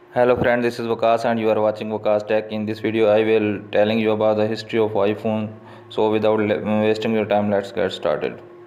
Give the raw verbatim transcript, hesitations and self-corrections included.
Hello friend, this is Vakas and you are watching Vakas Tech. In this video I will telling you about the history of iPhone. So without le- wasting your time, let's get started.